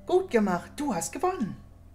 Gut gemacht, du hast gewonnen.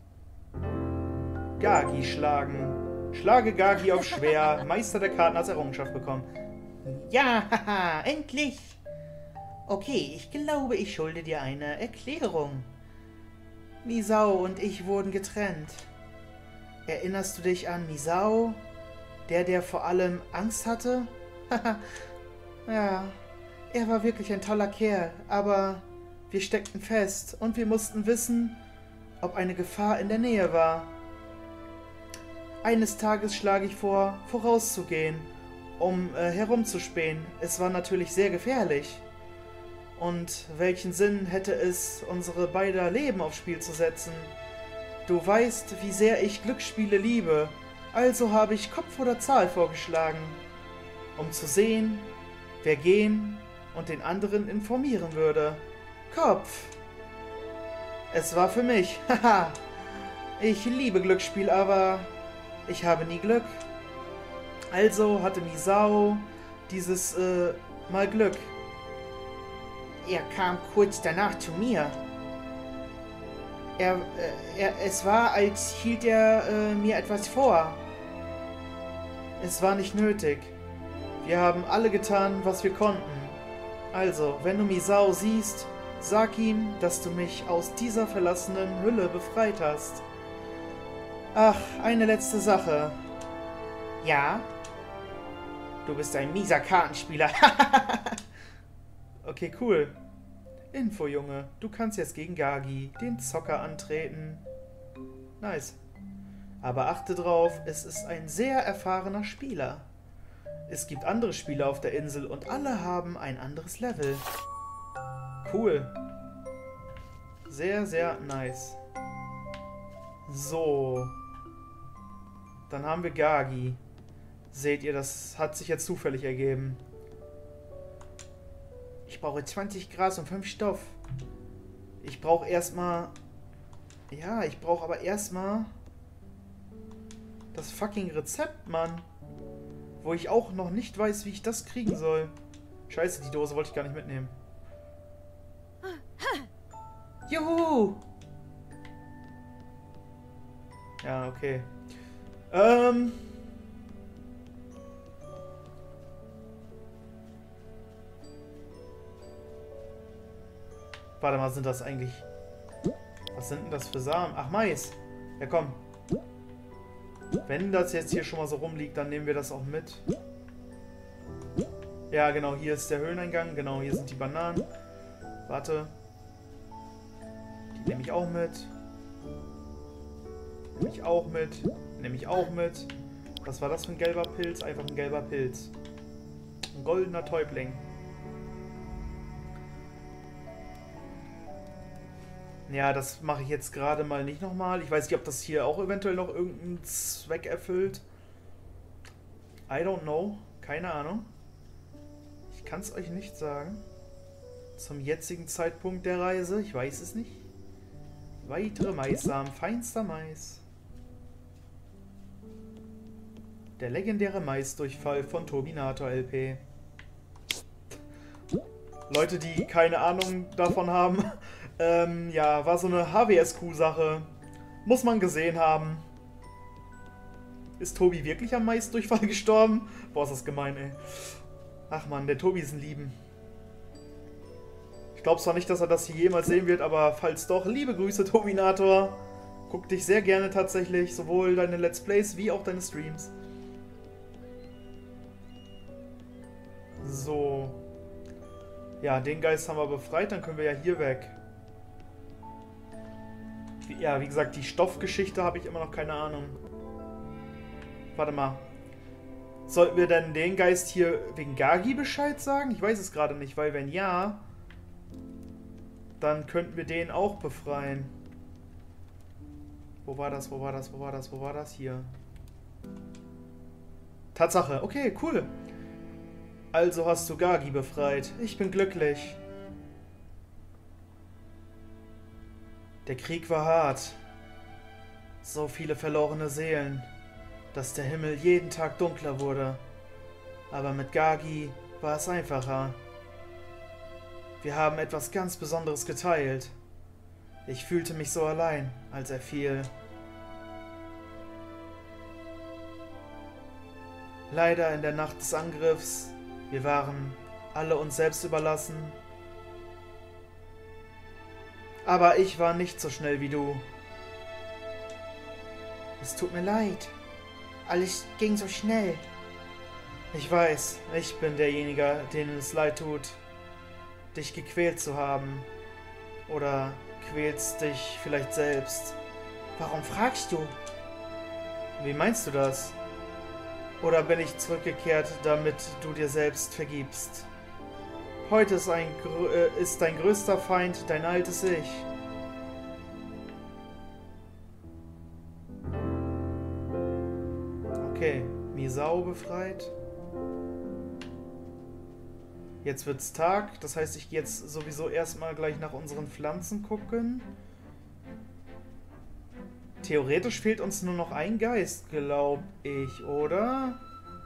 Gagi schlagen. Schlage Gagi auf schwer. Meister der Karten als Errungenschaft bekommen. Ja, haha, endlich. Okay, ich glaube, ich schulde dir eine Erklärung. Misao und ich wurden getrennt. Erinnerst du dich an Misao? Der vor allem Angst hatte? Haha, ja, er war wirklich ein toller Kerl, aber wir steckten fest und wir mussten wissen, ob eine Gefahr in der Nähe war. Eines Tages schlage ich vor, vorauszugehen, um herumzuspähen. Es war natürlich sehr gefährlich. Und welchen Sinn hätte es, unsere beider Leben aufs Spiel zu setzen? Du weißt, wie sehr ich Glücksspiele liebe, also habe ich Kopf oder Zahl vorgeschlagen, um zu sehen, wer gehen und den anderen informieren würde. Kopf! Es war für mich, haha! Ich liebe Glücksspiel, aber ich habe nie Glück. Also hatte Misao dieses Mal Glück. Er kam kurz danach zu mir. Es war, als hielt er mir etwas vor. Es war nicht nötig. Wir haben alle getan, was wir konnten. Also, wenn du Misao siehst, sag ihm, dass du mich aus dieser verlassenen Hülle befreit hast. Ach, eine letzte Sache. Ja? Du bist ein mieser Kartenspieler. Okay, cool. Info, Junge. Du kannst jetzt gegen Gagi, den Zocker, antreten. Nice. Aber achte drauf, es ist ein sehr erfahrener Spieler. Es gibt andere Spieler auf der Insel und alle haben ein anderes Level. Cool. Sehr, sehr nice. So. Dann haben wir Gagi. Seht ihr, das hat sich jetzt zufällig ergeben. Ich brauche 20 Gras und 5 Stoff. Ich brauche erstmal... Ja, ich brauche aber erstmal... das fucking Rezept, Mann. Wo ich auch noch nicht weiß, wie ich das kriegen soll. Scheiße, die Dose wollte ich gar nicht mitnehmen. Juhu! Ja, okay. Warte mal, sind das eigentlich... Was sind denn das für Samen? Ach, Mais. Ja, komm. Wenn das jetzt hier schon mal so rumliegt, dann nehmen wir das auch mit. Ja, genau, hier ist der Höhleneingang. Genau, hier sind die Bananen. Warte. Die nehme ich auch mit. Nehme ich auch mit. Nehme ich auch mit. Was war das für ein gelber Pilz? Einfach ein gelber Pilz. Ein goldener Täubling. Ja, das mache ich jetzt gerade mal nicht nochmal. Ich weiß nicht, ob das hier auch eventuell noch irgendeinen Zweck erfüllt. I don't know. Keine Ahnung. Ich kann es euch nicht sagen. Zum jetzigen Zeitpunkt der Reise. Ich weiß es nicht. Weitere Maissamen. Feinster Mais. Der legendäre Maisdurchfall von Turbinator LP. Leute, die keine Ahnung davon haben... ja, war so eine HWSQ-Sache. Muss man gesehen haben. Ist Tobi wirklich am Maisdurchfall gestorben? Boah, ist das gemein, ey. Ach man, der Tobi ist ein Lieben. Ich glaube zwar nicht, dass er das hier jemals sehen wird, aber falls doch, liebe Grüße, Tobinator. Guck dich sehr gerne tatsächlich, sowohl deine Let's Plays wie auch deine Streams. So. Ja, den Geist haben wir befreit, dann können wir ja hier weg. Ja, wie gesagt, die Stoffgeschichte habe ich immer noch keine Ahnung. Warte mal. Sollten wir denn den Geist hier wegen Gagi Bescheid sagen? Ich weiß es gerade nicht, weil wenn ja, dann könnten wir den auch befreien. Wo war das? Wo war das? Wo war das? Wo war das? Hier. Tatsache. Okay, cool. Also hast du Gagi befreit. Ich bin glücklich. Der Krieg war hart. So viele verlorene Seelen, dass der Himmel jeden Tag dunkler wurde. Aber mit Gagi war es einfacher. Wir haben etwas ganz Besonderes geteilt. Ich fühlte mich so allein, als er fiel. Leider in der Nacht des Angriffs. Wir waren alle uns selbst überlassen. Aber ich war nicht so schnell wie du. Es tut mir leid. Alles ging so schnell. Ich weiß, ich bin derjenige, dem es leid tut, dich gequält zu haben. Oder quälst dich vielleicht selbst. Warum fragst du? Wie meinst du das? Oder bin ich zurückgekehrt, damit du dir selbst vergibst? Heute ist dein größter Feind dein altes Ich. Okay, Misao befreit. Jetzt wird's Tag, das heißt, ich gehe jetzt sowieso erstmal gleich nach unseren Pflanzen gucken. Theoretisch fehlt uns nur noch ein Geist, glaube ich, oder?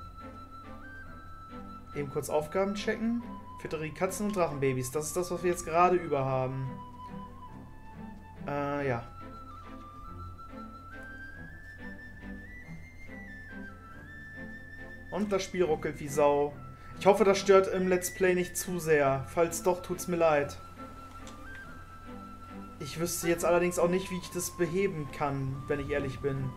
Eben kurz Aufgaben checken. Füttere Katzen und Drachenbabys. Das ist das, was wir jetzt gerade über haben. Ja. Und das Spiel ruckelt wie Sau. Ich hoffe, das stört im Let's Play nicht zu sehr. Falls doch, tut's mir leid. Ich wüsste jetzt allerdings auch nicht, wie ich das beheben kann, wenn ich ehrlich bin.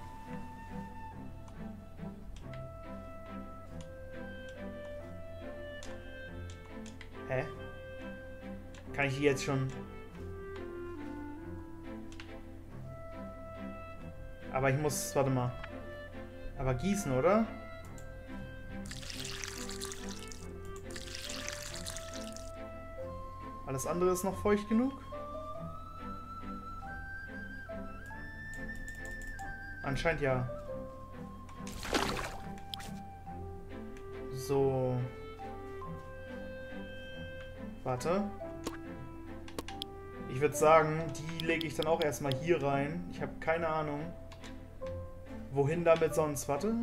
Hä? Kann ich die jetzt schon... Aber ich muss... Warte mal. Aber gießen, oder? Alles andere ist noch feucht genug? Anscheinend ja. So. Warte. Ich würde sagen, die lege ich dann auch erstmal hier rein. Ich habe keine Ahnung. Wohin damit sonst? Warte.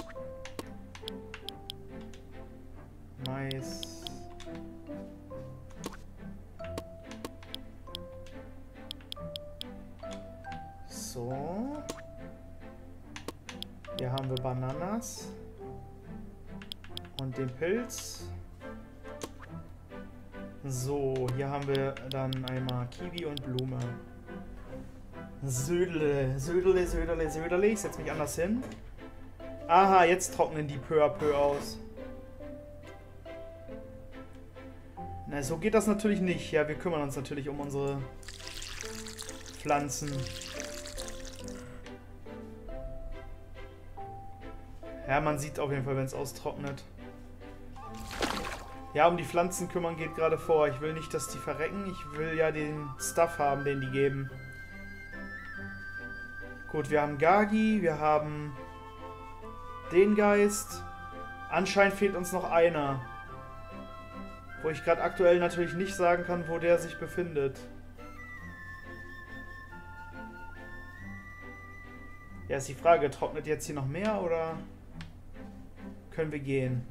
Mais. So. Hier haben wir Bananas. Und den Pilz. So, hier haben wir dann einmal Kiwi und Blume. Södele, Södele, Södele, Södele. Ich setze mich anders hin. Aha, jetzt trocknen die peu à peu aus. Na, so geht das natürlich nicht. Ja, wir kümmern uns natürlich um unsere Pflanzen. Ja, man sieht auf jeden Fall, wenn es austrocknet. Ja, um die Pflanzen kümmern geht gerade vor. Ich will nicht, dass die verrecken. Ich will ja den Stuff haben, den die geben. Gut, wir haben Gagi, wir haben den Geist. Anscheinend fehlt uns noch einer. Wo ich gerade aktuell natürlich nicht sagen kann, wo der sich befindet. Ja, ist die Frage, trocknet jetzt hier noch mehr oder können wir gehen?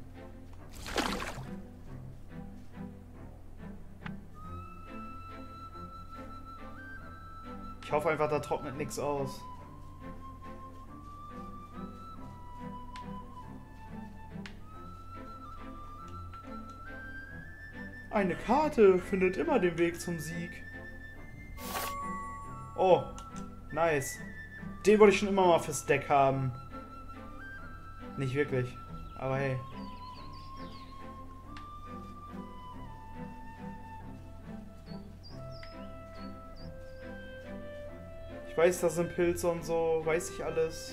Ich hoffe einfach, da trocknet nichts aus. Eine Karte findet immer den Weg zum Sieg. Oh, nice. Den wollte ich schon immer mal fürs Deck haben. Nicht wirklich, aber hey. Ich weiß, das sind Pilze und so, weiß ich alles.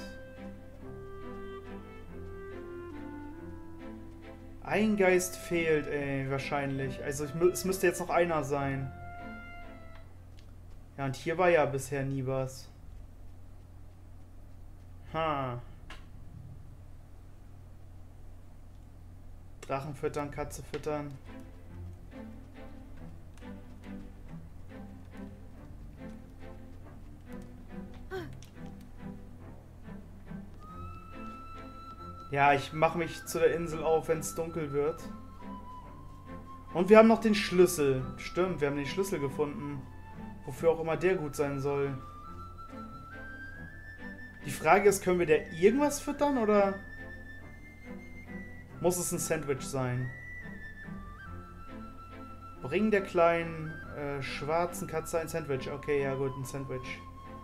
Ein Geist fehlt, ey, wahrscheinlich. Also es müsste jetzt noch einer sein. Ja, und hier war ja bisher nie was. Ha. Drachen füttern, Katze füttern. Ja, ich mache mich zu der Insel auf, wenn es dunkel wird. Und wir haben noch den Schlüssel. Stimmt, wir haben den Schlüssel gefunden. Wofür auch immer der gut sein soll. Die Frage ist, können wir der irgendwas füttern oder muss es ein Sandwich sein? Bring der kleinen schwarzen Katze ein Sandwich. Okay, ja gut, ein Sandwich.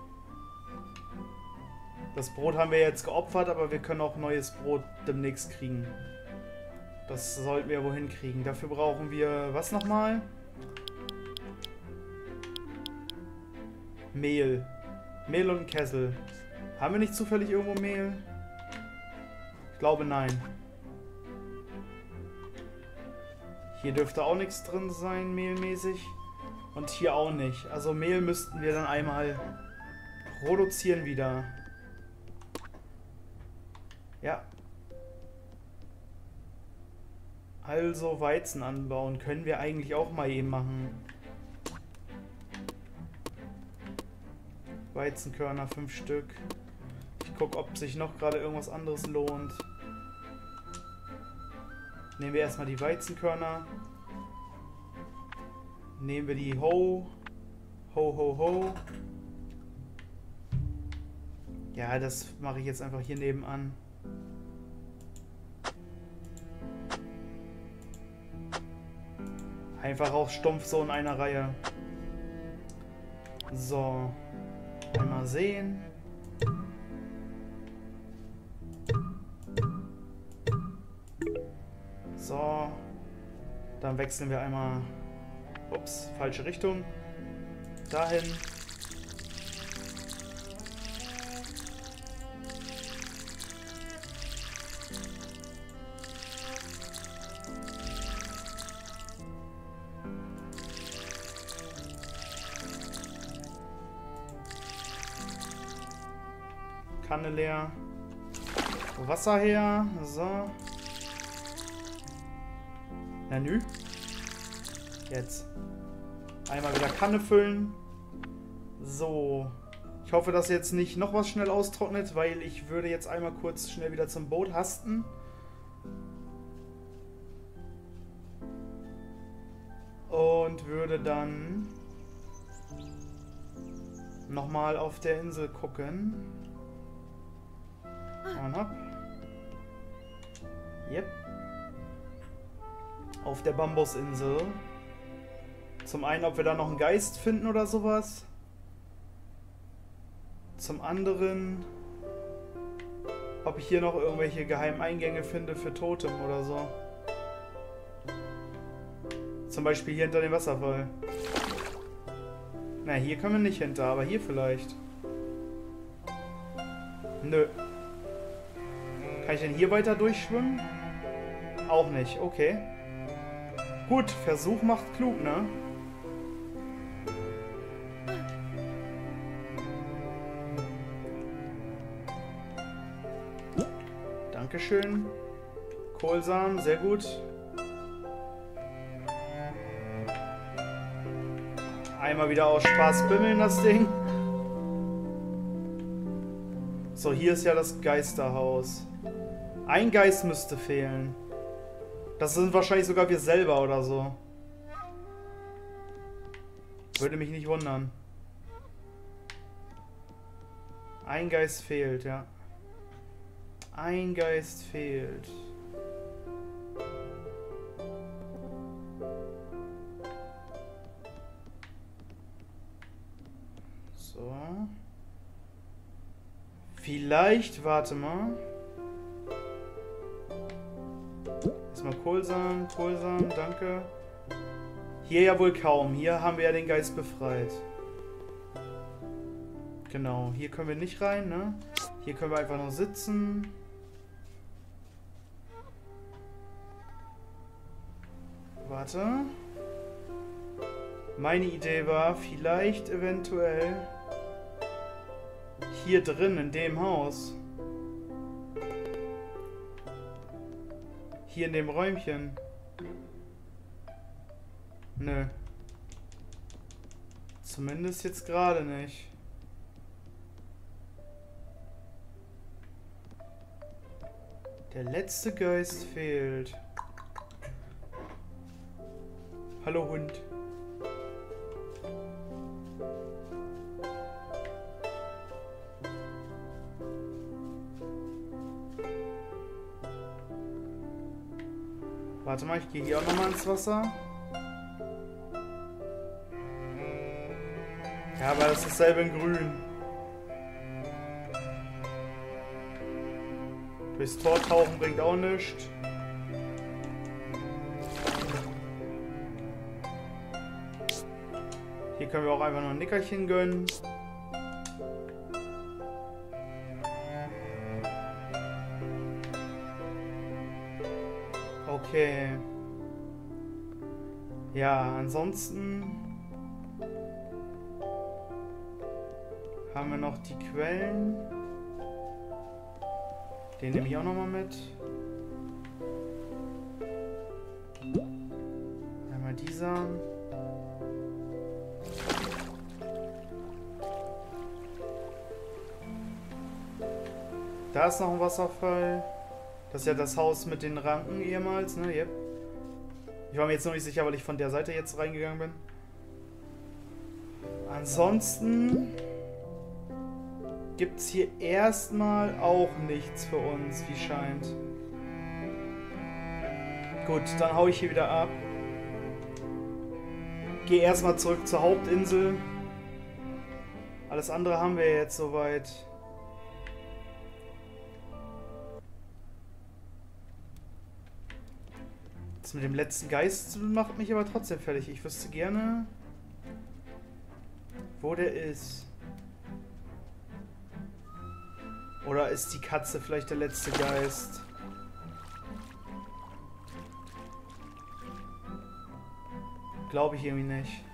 Das Brot haben wir jetzt geopfert, aber wir können auch neues Brot demnächst kriegen. Das sollten wir wohin kriegen. Dafür brauchen wir was nochmal? Mehl. Mehl und ein Kessel. Haben wir nicht zufällig irgendwo Mehl? Ich glaube, nein. Hier dürfte auch nichts drin sein, mehlmäßig. Und hier auch nicht. Also Mehl müssten wir dann einmal produzieren wieder. Ja. Also Weizen anbauen. Können wir eigentlich auch mal eben machen. Weizenkörner 5 Stück. Ich gucke, ob sich noch gerade irgendwas anderes lohnt. Nehmen wir erstmal die Weizenkörner. Nehmen wir die Ho. Ho, ho, ho. Ja, das mache ich jetzt einfach hier nebenan. Einfach auch stumpf so in einer Reihe. So. Einmal sehen. So. Dann wechseln wir einmal. Ups, falsche Richtung. Dahin. Kanne leer. Wasser her. So. Na nü. Jetzt. Einmal wieder Kanne füllen. So. Ich hoffe, dass jetzt nicht noch was schnell austrocknet, weil ich würde jetzt einmal kurz schnell wieder zum Boot hasten. Und würde dann nochmal auf der Insel gucken. Und hopp. Yep. Auf der Bambusinsel. Zum einen, ob wir da noch einen Geist finden oder sowas. Zum anderen, ob ich hier noch irgendwelche geheimen Eingänge finde für Totem oder so. Zum Beispiel hier hinter dem Wasserfall. Na, hier können wir nicht hinter, aber hier vielleicht. Nö. Kann ich denn hier weiter durchschwimmen? Auch nicht, okay. Gut, Versuch macht klug, ne? Dankeschön. Kohlsamen, sehr gut. Einmal wieder aus Spaß bimmeln, das Ding. So, hier ist ja das Geisterhaus. Ein Geist müsste fehlen. Das sind wahrscheinlich sogar wir selber oder so. Würde mich nicht wundern. Ein Geist fehlt, ja. Ein Geist fehlt. So. Vielleicht, warte mal. Erstmal Kohlsamen, Kohlsamen, danke. Hier ja wohl kaum. Hier haben wir ja den Geist befreit. Genau, hier können wir nicht rein, ne? Hier können wir einfach nur sitzen. Warte. Meine Idee war, vielleicht eventuell hier drin in dem Haus. Hier in dem Räumchen. Nö. Zumindest jetzt gerade nicht. Der letzte Geist fehlt. Hallo Hund. Warte mal, ich gehe hier auch nochmal ins Wasser. Ja, aber das ist dasselbe in grün. Durchs Tor tauchen bringt auch nichts. Hier können wir auch einfach noch ein Nickerchen gönnen. Okay. Ja, ansonsten haben wir noch die Quellen. Den nehme ich auch nochmal mit. Einmal dieser. Da ist noch ein Wasserfall. Das ist ja das Haus mit den Ranken ehemals, ne? Yep. Ich war mir jetzt noch nicht sicher, weil ich von der Seite jetzt reingegangen bin. Ansonsten gibt es hier erstmal auch nichts für uns, wie scheint. Gut, dann hau ich hier wieder ab. Gehe erstmal zurück zur Hauptinsel. Alles andere haben wir jetzt soweit. Das mit dem letzten Geist macht mich aber trotzdem fertig. Ich wüsste gerne, wo der ist. Oder ist die Katze vielleicht der letzte Geist? Glaube ich irgendwie nicht.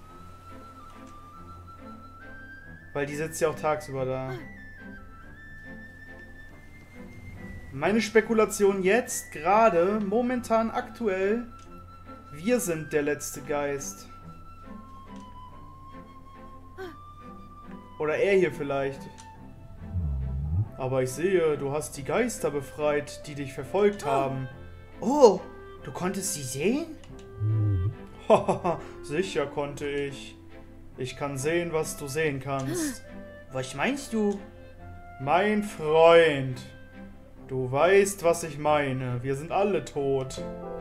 Weil die sitzt ja auch tagsüber da. Meine Spekulation jetzt, gerade, momentan, aktuell, wir sind der letzte Geist. Oder er hier vielleicht. Aber ich sehe, du hast die Geister befreit, die dich verfolgt haben. Oh, du konntest sie sehen? Hahaha, sicher konnte ich. Ich kann sehen, was du sehen kannst. Was meinst du? Mein Freund. Du weißt, was ich meine. Wir sind alle tot.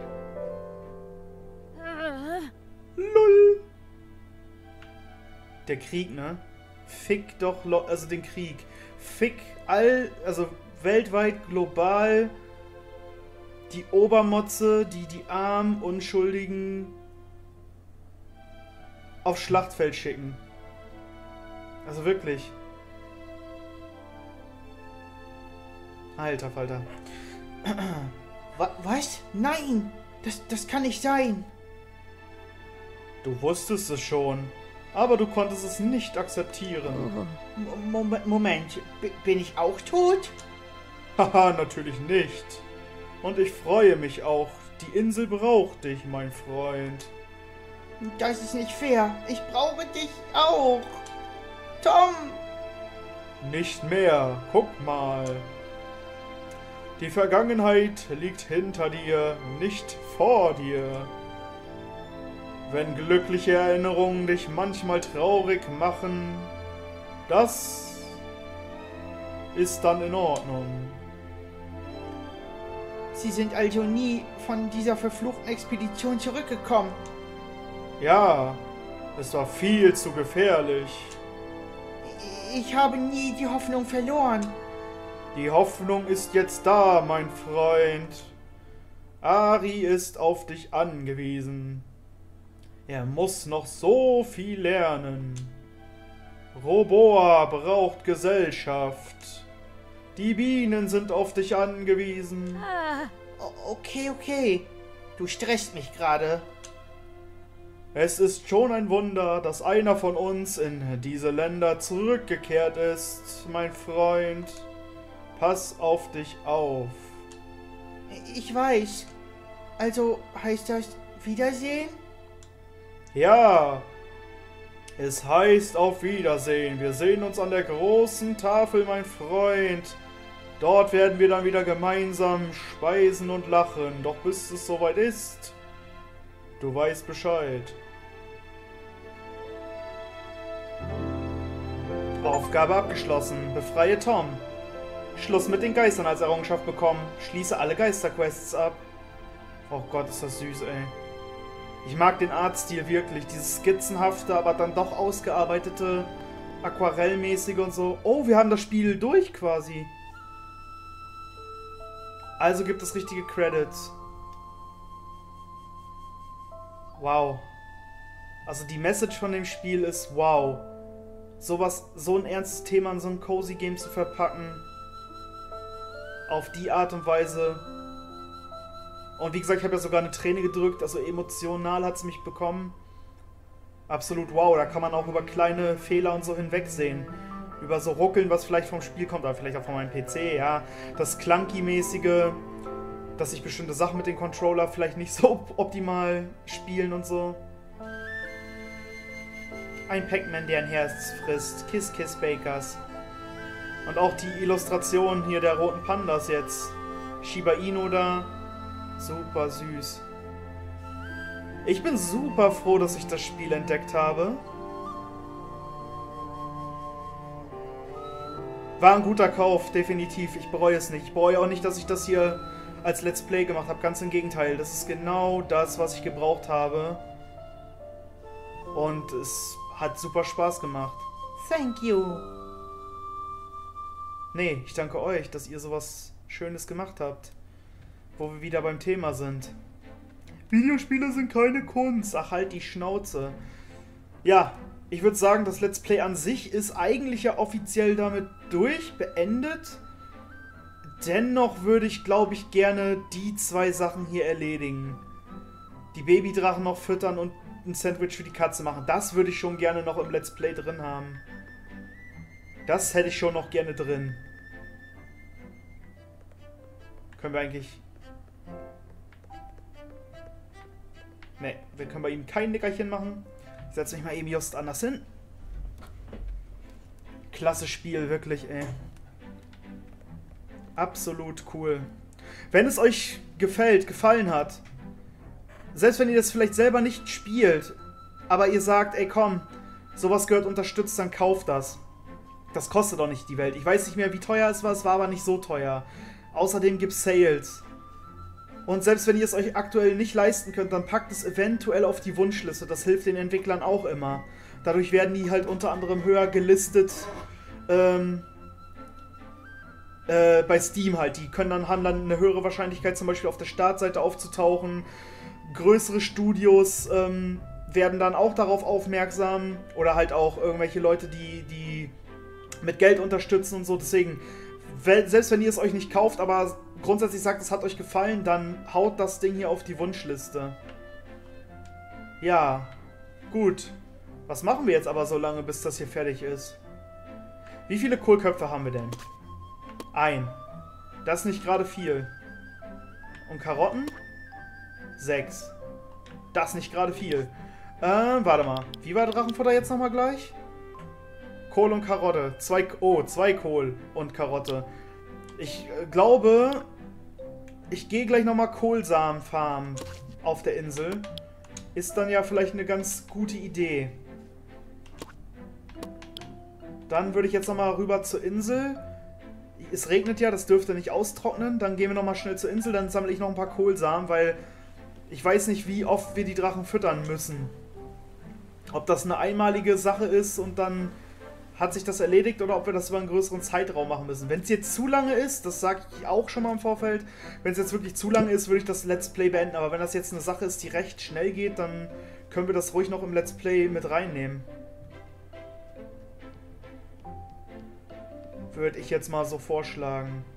Lull. Der Krieg, ne? Fick doch, also den Krieg. Fick also weltweit, global, die Obermotze, die armen, Unschuldigen aufs Schlachtfeld schicken. Also wirklich. Alter Falter. Was? Nein! Das kann nicht sein! Du wusstest es schon, aber du konntest es nicht akzeptieren. Moment, bin ich auch tot? Haha, natürlich nicht. Und ich freue mich auch. Die Insel braucht dich, mein Freund. Das ist nicht fair. Ich brauche dich auch. Tom! Nicht mehr. Guck mal. Die Vergangenheit liegt hinter dir, nicht vor dir. Wenn glückliche Erinnerungen dich manchmal traurig machen, das ist dann in Ordnung. Sie sind also nie von dieser verfluchten Expedition zurückgekommen. Ja, es war viel zu gefährlich. Ich habe nie die Hoffnung verloren. Die Hoffnung ist jetzt da, mein Freund. Ari ist auf dich angewiesen. Er muss noch so viel lernen. Roboa braucht Gesellschaft. Die Bienen sind auf dich angewiesen. Okay. Du stresst mich gerade. Es ist schon ein Wunder, dass einer von uns in diese Länder zurückgekehrt ist, mein Freund. Pass auf dich auf. Ich weiß. Also heißt das Wiedersehen? Ja, es heißt auf Wiedersehen. Wir sehen uns an der großen Tafel, mein Freund. Dort werden wir dann wieder gemeinsam speisen und lachen. Doch bis es soweit ist, du weißt Bescheid. Aufgabe abgeschlossen. Befreie Tom. Schluss mit den Geistern als Errungenschaft bekommen. Schließe alle Geisterquests ab. Oh Gott, ist das süß, ey. Ich mag den Artstil wirklich. Dieses skizzenhafte, aber dann doch ausgearbeitete, aquarellmäßige und so. Oh, wir haben das Spiel durch quasi. Also gibt es richtige Credits. Wow. Also die Message von dem Spiel ist wow. Sowas, so ein ernstes Thema in so ein cozy Game zu verpacken. Auf die Art und Weise. Und wie gesagt, ich habe ja sogar eine Träne gedrückt, also emotional hat es mich bekommen. Absolut wow, da kann man auch über kleine Fehler und so hinwegsehen. Über so Ruckeln, was vielleicht vom Spiel kommt, oder vielleicht auch von meinem PC, ja. Das Clunky-mäßige, dass sich bestimmte Sachen mit dem Controller vielleicht nicht so optimal spielen und so. Ein Pac-Man, der ein Herz frisst. Kiss, Kiss, Bakers. Und auch die Illustration hier der roten Pandas jetzt. Shiba Inu da. Super süß. Ich bin super froh, dass ich das Spiel entdeckt habe. War ein guter Kauf, definitiv. Ich bereue es nicht. Ich bereue auch nicht, dass ich das hier als Let's Play gemacht habe. Ganz im Gegenteil. Das ist genau das, was ich gebraucht habe. Und es hat super Spaß gemacht. Thank you. Nee, ich danke euch, dass ihr sowas Schönes gemacht habt. Wo wir wieder beim Thema sind. Videospiele sind keine Kunst. Ach, halt die Schnauze. Ja, ich würde sagen, das Let's Play an sich ist eigentlich ja offiziell damit beendet. Dennoch würde ich, glaube ich, gerne die zwei Sachen hier erledigen. Die Babydrachen noch füttern und ein Sandwich für die Katze machen. Das würde ich schon gerne noch im Let's Play drin haben. Das hätte ich schon noch gerne drin. Können wir eigentlich... Ne, wir können bei ihm kein Nickerchen machen. Ich setze mich mal eben just anders hin. Klasse Spiel, wirklich, ey. Absolut cool. Wenn es euch gefallen hat, selbst wenn ihr das vielleicht selber nicht spielt, aber ihr sagt, ey komm, sowas gehört unterstützt, dann kauft das. Das kostet doch nicht die Welt. Ich weiß nicht mehr, wie teuer es war aber nicht so teuer. Außerdem gibt es Sales. Und selbst wenn ihr es euch aktuell nicht leisten könnt, dann packt es eventuell auf die Wunschliste. Das hilft den Entwicklern auch immer. Dadurch werden die halt unter anderem höher gelistet bei Steam halt. Die haben dann eine höhere Wahrscheinlichkeit, zum Beispiel auf der Startseite aufzutauchen. Größere Studios werden dann auch darauf aufmerksam. Oder halt auch irgendwelche Leute, die mit Geld unterstützen und so. Deswegen, selbst wenn ihr es euch nicht kauft, aber grundsätzlich sagt, es hat euch gefallen, dann haut das Ding hier auf die Wunschliste. Ja, gut. Was machen wir jetzt aber so lange, bis das hier fertig ist? Wie viele Kohlköpfe haben wir denn? Ein. Das ist nicht gerade viel. Und Karotten? 6. Das ist nicht gerade viel. Warte mal. Wie war Drachenfutter jetzt nochmal gleich? Kohl und Karotte. 2 Kohl und Karotte. Ich glaube, ich gehe gleich nochmal Kohlsamen farmen auf der Insel. Ist dann ja vielleicht eine ganz gute Idee. Dann würde ich jetzt nochmal rüber zur Insel. Es regnet ja, das dürfte nicht austrocknen. Dann gehen wir nochmal schnell zur Insel, dann sammle ich noch ein paar Kohlsamen, weil ich weiß nicht, wie oft wir die Drachen füttern müssen. Ob das eine einmalige Sache ist und dann hat sich das erledigt oder ob wir das über einen größeren Zeitraum machen müssen. Wenn es jetzt zu lange ist, das sage ich auch schon mal im Vorfeld, wenn es jetzt wirklich zu lange ist, würde ich das Let's Play beenden. Aber wenn das jetzt eine Sache ist, die recht schnell geht, dann können wir das ruhig noch im Let's Play mit reinnehmen. Würde ich jetzt mal so vorschlagen.